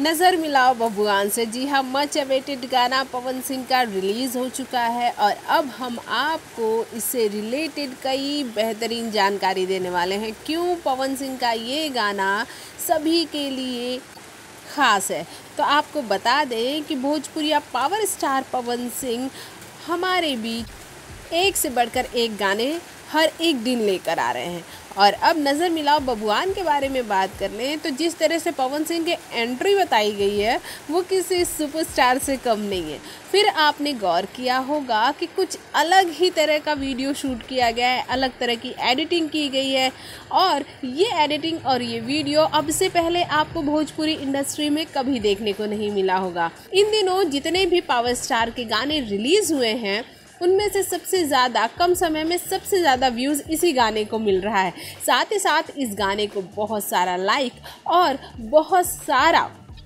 नज़र मिलाओ बबुआन से। जी हाँ, मच अवेटेड गाना पवन सिंह का रिलीज़ हो चुका है और अब हम आपको इससे रिलेटेड कई बेहतरीन जानकारी देने वाले हैं। क्यों पवन सिंह का ये गाना सभी के लिए ख़ास है। तो आपको बता दें कि भोजपुरिया पावर स्टार पवन सिंह हमारे बीच एक से बढ़कर एक गाने हर एक दिन लेकर आ रहे हैं। और अब नज़र मिलाओ बबुआन के बारे में बात कर लें तो जिस तरह से पवन सिंह की एंट्री बताई गई है वो किसी सुपरस्टार से कम नहीं है। फिर आपने गौर किया होगा कि कुछ अलग ही तरह का वीडियो शूट किया गया है, अलग तरह की एडिटिंग की गई है और ये एडिटिंग और ये वीडियो अब से पहले आपको भोजपुरी इंडस्ट्री में कभी देखने को नहीं मिला होगा। इन दिनों जितने भी पावर स्टार के गाने रिलीज़ हुए हैं उनमें से सबसे ज़्यादा कम समय में सबसे ज़्यादा व्यूज़ इसी गाने को मिल रहा है। साथ ही साथ इस गाने को बहुत सारा लाइक और बहुत सारा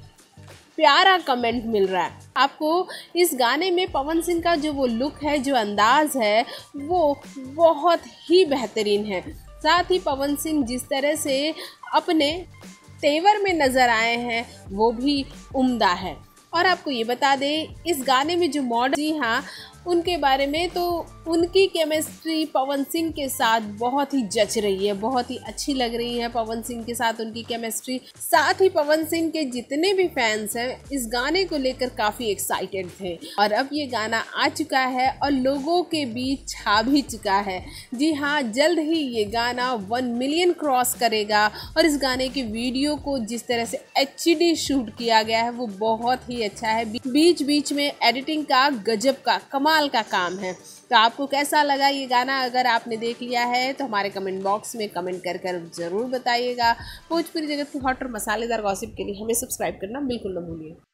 प्यारा कमेंट मिल रहा है। आपको इस गाने में पवन सिंह का जो वो लुक है, जो अंदाज़ है, वो बहुत ही बेहतरीन है। साथ ही पवन सिंह जिस तरह से अपने तेवर में नज़र आए हैं वो भी उम्दा है। और आपको ये बता दें इस गाने में जो मॉडल, जी हाँ, उनके बारे में तो उनकी केमिस्ट्री पवन सिंह के साथ बहुत ही जच रही है, बहुत ही अच्छी लग रही है पवन सिंह के साथ उनकी केमिस्ट्री। साथ ही पवन सिंह के जितने भी फैंस हैं इस गाने को लेकर काफ़ी एक्साइटेड थे और अब ये गाना आ चुका है और लोगों के बीच छा भी चुका है। जी हाँ, जल्द ही ये गाना 1 मिलियन क्रॉस करेगा और इस गाने की वीडियो को जिस तरह से HD शूट किया गया है वो बहुत ही अच्छा है। बीच बीच में एडिटिंग का गजब का कमाल का काम है। तो आपको कैसा लगा ये गाना? अगर आपने देख लिया है तो हमारे कमेंट बॉक्स में कमेंट कर ज़रूर बताइएगा। भोजपुरी जगत की हॉट और मसालेदार गॉसिप के लिए हमें सब्सक्राइब करना बिल्कुल न भूलिए।